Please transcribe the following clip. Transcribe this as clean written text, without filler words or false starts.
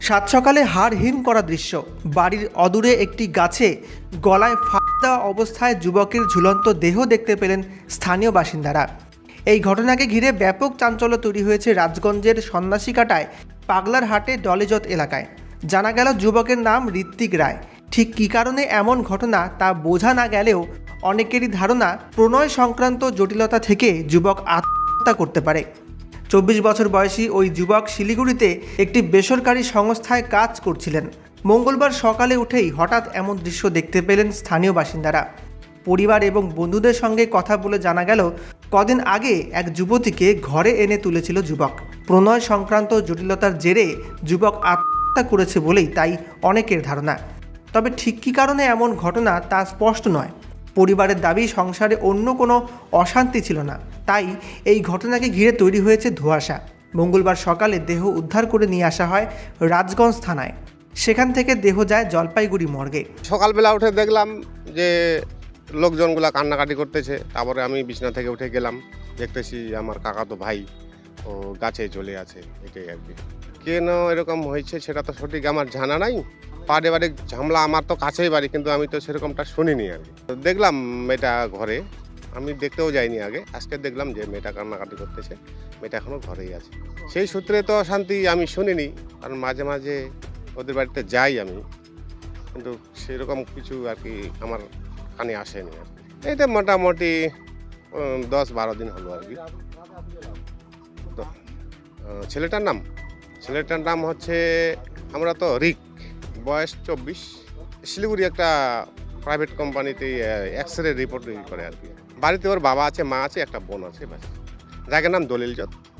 সাত সকালে হাড় হিম করা দৃশ্য। বাড়ির অদূরে একটি গাছে গলায় ফাঁস দেওয়া অবস্থায় যুবকের ঝুলন্ত দেহ দেখতে পেলেন স্থানীয় বাসিন্দারা। এই ঘটনাকে ঘিরে ব্যাপক চাঞ্চল্য তৈরি হয়েছে রাজগঞ্জের সন্ন্যাসীকাটায় পাগলার হাটে ডলিজত এলাকায়। জানা গেল যুবকের নাম ঋত্বিক রায়। ঠিক কী কারণে এমন ঘটনা তা বোঝা না গেলেও অনেকেরই ধারণা প্রণয় সংক্রান্ত জটিলতা থেকে যুবক আত্মহত্যা করতে পারে। 24 বছর বয়সী ওই যুবক শিলিগুড়িতে একটি বেসরকারি সংস্থায় কাজ করছিলেন। মঙ্গলবার সকালে উঠেই হঠাৎ এমন দৃশ্য দেখতে পেলেন স্থানীয় বাসিন্দারা। পরিবার এবং বন্ধুদের সঙ্গে কথা বলে জানা গেল, কদিন আগে এক যুবতীকে ঘরে এনে তুলেছিল যুবক। প্রণয় সংক্রান্ত জটিলতার জেরে যুবক আত্মহত্যা করেছে বলেই তাই অনেকের ধারণা। তবে ঠিক কী কারণে এমন ঘটনা তা স্পষ্ট নয়। পরিবারের দাবি, সংসারে অন্য কোনো অশান্তি ছিল না, তাই এই ঘটনাকে ঘিরে তৈরি হয়েছে ধোঁয়াশা। মঙ্গলবার সকালে দেহ উদ্ধার করে নিয়ে আসা হয় রাজগঞ্জ থানায়। সেখান থেকে দেহ যায় জলপাইগুড়ি মর্গে। সকালবেলা উঠে দেখলাম যে লোকজনগুলা কান্নাকাটি করতেছে। তারপরে আমি বিছনা থেকে উঠে গেলাম, দেখতেছি আমার কাকাতো ভাই ও গাছে চলে আছে। এটাই আর কি। কেন এরকম হয়েছে সেটা তো সঠিক আমার জানা নাই। পারিবারিক ঝামেলা, আমার তো কাছেই বাড়ি, কিন্তু আমি তো সেরকমটা শুনিনি আর কি। দেখলাম মেয়েটা ঘরে, আমি দেখতেও যাইনি আগে, আজকে দেখলাম যে মেয়েটা কান্নাকাটি করতেছে। মেয়েটা এখনও ঘরেই আছে। সেই সূত্রে তো শান্তি আমি শুনিনি, কারণ মাঝে মাঝে ওদের বাড়িতে যাই আমি, কিন্তু সেরকম কিছু আর কি আমার কানে আসেনি আর কি। এইটা মোটামুটি 10-12 দিন হলো আর কি। তো ছেলেটার নাম হচ্ছে, আমরা তো রিক, বয়স 24, শিলিগুড়ি একটা প্রাইভেট কোম্পানিতে এক্স রে রিপোর্ট করে আর কি। বাড়িতে ওর বাবা আছে, মা আছে, একটা বোন আছে, ব্যাস। জায়গার নাম দলিলজত।